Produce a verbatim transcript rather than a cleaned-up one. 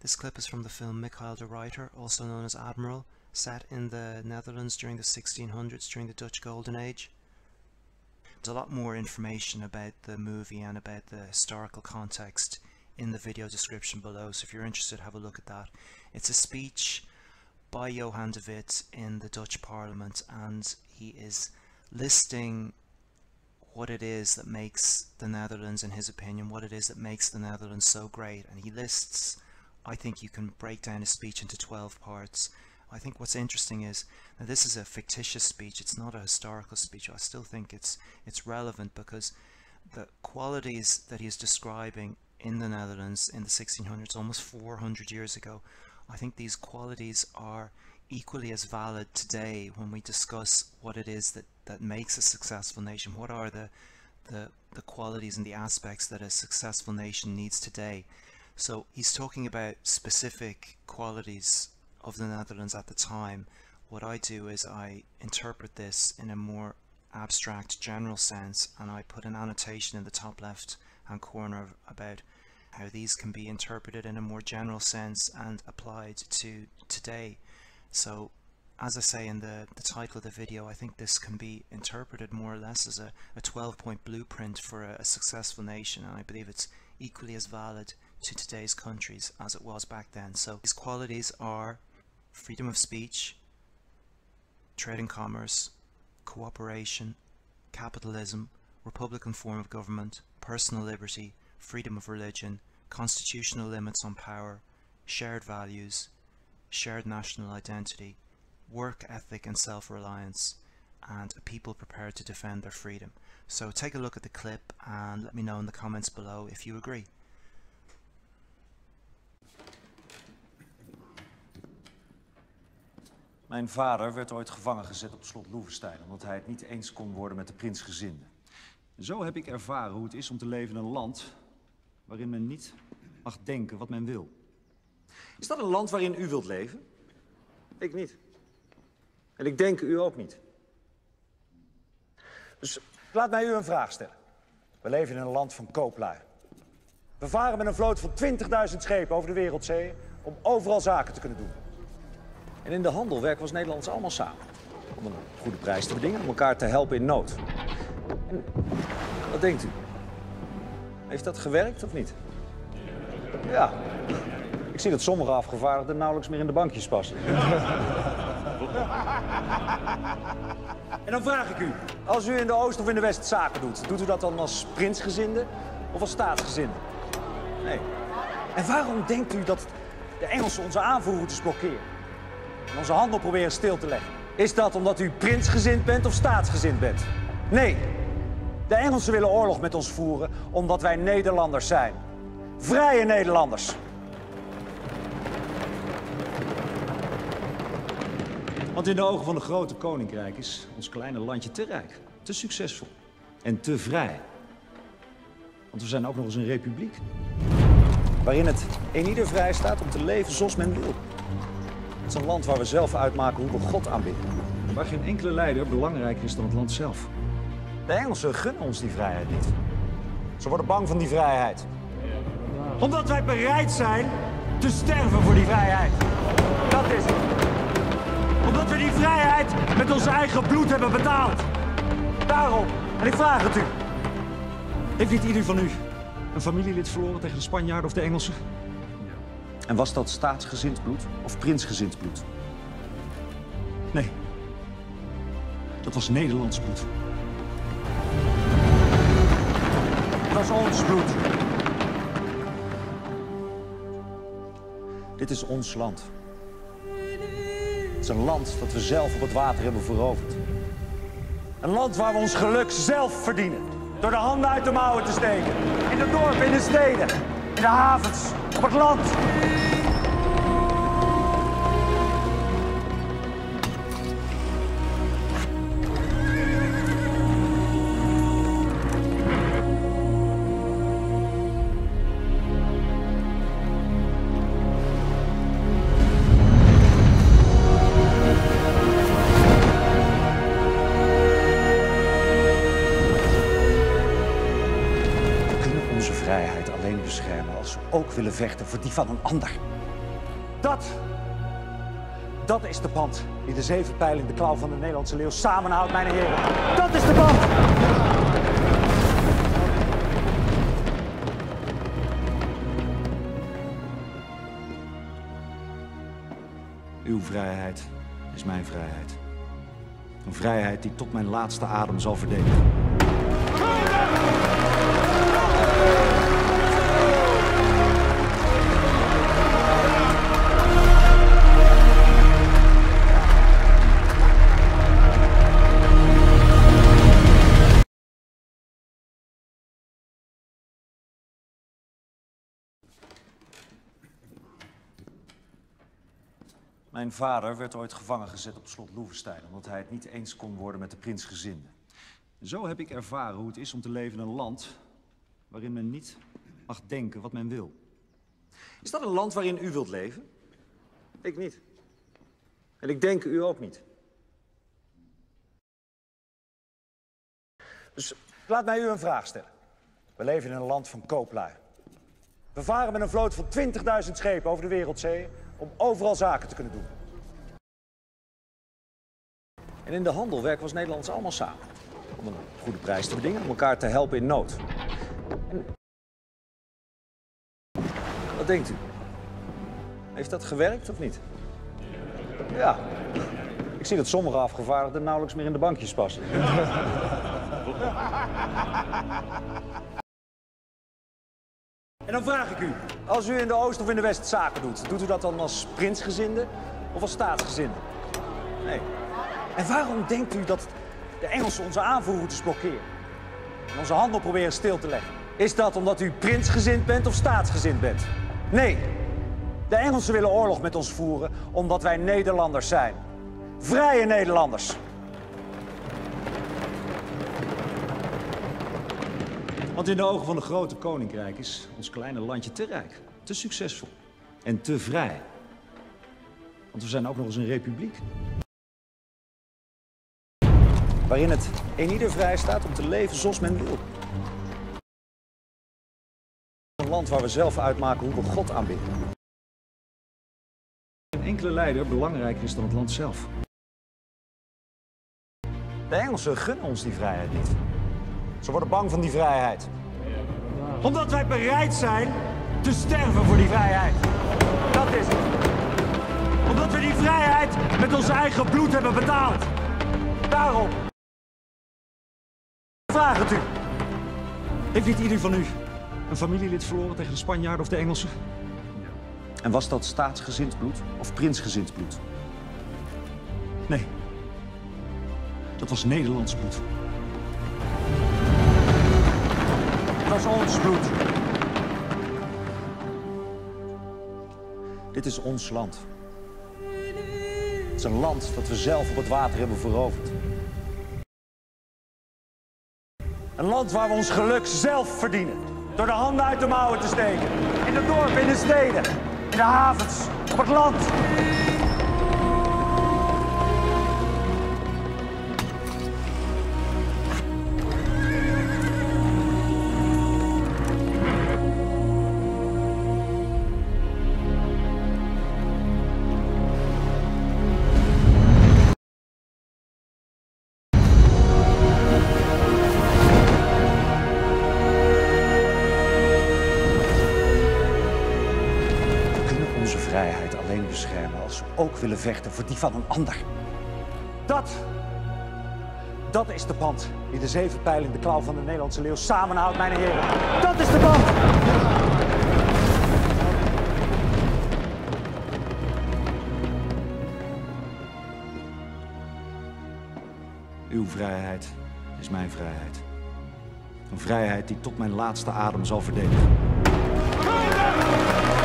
This clip is from the film Mikhail de Ruyter, also known as Admiral, set in the Netherlands during the sixteen hundreds, during the Dutch Golden Age. There's a lot more information about the movie and about the historical context in the video description below, so if you're interested, have a look at that. It's a speech by Johan de Witt in the Dutch Parliament, and he is listing what it is that makes the Netherlands, in his opinion, what it is that makes the Netherlands so great. And he lists, I think you can break down his speech into twelve parts. I think what's interesting is, now this is a fictitious speech, it's not a historical speech. I still think it's it's relevant because the qualities that he is describing in the Netherlands in the sixteen hundreds, almost four hundred years ago, I think these qualities are equally as valid today when we discuss what it is that, that makes a successful nation. What are the, the, the qualities and the aspects that a successful nation needs today? So he's talking about specific qualities of the Netherlands at the time. What I do is I interpret this in a more abstract, general sense, and I put an annotation in the top left hand corner about how these can be interpreted in a more general sense and applied to today. So, as I say in the, the title of the video, I think this can be interpreted more or less as a, a twelve point blueprint for a, a successful nation, and I believe it's equally as valid to today's countries as it was back then. So these qualities are freedom of speech, trade and commerce, cooperation, capitalism, republican form of government, personal liberty, freedom of religion, constitutional limits on power, shared values, shared national identity, work ethic and self-reliance, and a people prepared to defend their freedom. So take a look at the clip and let me know in the comments below if you agree. Mijn vader werd ooit gevangen gezet op het slot Loevestein omdat hij het niet eens kon worden met de prinsgezinde. Zo heb ik ervaren hoe het is om te leven in een land waarin men niet mag denken wat men wil. Is dat een land waarin u wilt leven? Ik niet. En ik denk u ook niet. Dus laat mij u een vraag stellen. We leven in een land van kooplui. We varen met een vloot van twintigduizend schepen over de wereldzeeën om overal zaken te kunnen doen. En in de handel werken we als Nederlanders allemaal samen. Om een goede prijs te bedingen, om elkaar te helpen in nood. En wat denkt u? Heeft dat gewerkt of niet? Ja. Ik zie dat sommige afgevaardigden nauwelijks meer in de bankjes passen. En dan vraag ik u, als u in de Oost of in de West zaken doet, doet u dat dan als prinsgezinde of als staatsgezinde? Nee. En waarom denkt u dat de Engelsen onze aanvoerroutes blokkeren? En onze handel proberen stil te leggen? Is dat omdat u prinsgezind bent of staatsgezind bent? Nee. De Engelsen willen oorlog met ons voeren omdat wij Nederlanders zijn. Vrije Nederlanders. Want in de ogen van de grote koninkrijk is ons kleine landje te rijk, te succesvol en te vrij. Want we zijn ook nog eens een republiek. Waarin het een ieder vrij staat om te leven zoals men wil. Het is een land waar we zelf uitmaken hoe we God aanbidden. Waar geen enkele leider belangrijker is dan het land zelf. De Engelsen gunnen ons die vrijheid niet. Ze worden bang van die vrijheid. Omdat wij bereid zijn te sterven voor die vrijheid. Dat is het. Omdat we die vrijheid met ons eigen bloed hebben betaald. Daarom, en ik vraag het u. Heeft niet ieder van u een familielid verloren tegen de Spanjaarden of de Engelsen? En was dat staatsgezind bloed of prinsgezind bloed? Nee. Dat was Nederlands bloed. Dat was ons bloed. Dit is ons land. Het is een land dat we zelf op het water hebben veroverd. Een land waar we ons geluk zelf verdienen. Door de handen uit de mouwen te steken. In de dorpen, in de steden, in de havens, op het land. Vrijheid alleen beschermen als we ook willen vechten voor die van een ander. Dat, dat is de band die de zeven pijlen in de klauw van de Nederlandse leeuw samenhoudt, mijn heren. Dat is de band! Uw vrijheid is mijn vrijheid. Een vrijheid die tot mijn laatste adem zal verdedigen. Mijn vader werd ooit gevangen gezet op slot Loevestein, omdat hij het niet eens kon worden met de prinsgezinde. Zo heb ik ervaren hoe het is om te leven in een land waarin men niet mag denken wat men wil. Is dat een land waarin u wilt leven? Ik niet. En ik denk u ook niet. Dus laat mij u een vraag stellen. We leven in een land van kooplui. We varen met een vloot van twintigduizend schepen over de wereldzeeën om overal zaken te kunnen doen. En in de handel werken we als Nederlanders allemaal samen. Om een goede prijs te bedingen, om elkaar te helpen in nood. En... Wat denkt u? Heeft dat gewerkt of niet? Ja. Ik zie dat sommige afgevaardigden nauwelijks meer in de bankjes passen. En dan vraag ik u, als u in de Oost of in de West zaken doet, doet u dat dan als prinsgezinde of als staatsgezinde? Nee. En waarom denkt u dat de Engelsen onze aanvoerroutes blokkeren en onze handel proberen stil te leggen? Is dat omdat u prinsgezind bent of staatsgezind bent? Nee. De Engelsen willen oorlog met ons voeren omdat wij Nederlanders zijn. Vrije Nederlanders. Want in de ogen van de grote koninkrijk is ons kleine landje te rijk, te succesvol en te vrij. Want we zijn ook nog eens een republiek. Waarin het eenieder vrij staat om te leven zoals men wil. Een land waar we zelf uitmaken hoe we God aanbidden. Een enkele leider belangrijker is dan het land zelf. De Engelsen gunnen ons die vrijheid niet. Ze worden bang van die vrijheid. Omdat wij bereid zijn te sterven voor die vrijheid. Dat is het. Omdat we die vrijheid met ons eigen bloed hebben betaald. Daarom vraag het u. Heeft niet ieder van u een familielid verloren tegen de Spanjaarden of de Engelsen? En was dat staatsgezind bloed of prinsgezind bloed? Nee. Dat was Nederlands bloed. Het was ons bloed. Dit is ons land. Het is een land dat we zelf op het water hebben veroverd. Een land waar we ons geluk zelf verdienen. Door de handen uit de mouwen te steken. In de dorpen, in de steden, in de havens, op het land. Vrijheid alleen beschermen als we ook willen vechten voor die van een ander. Dat, dat is de band die de zeven pijlen in de klauw van de Nederlandse leeuw samenhoudt, mijn heren. Dat is de band! Uw vrijheid is mijn vrijheid. Een vrijheid die tot mijn laatste adem zal verdedigen.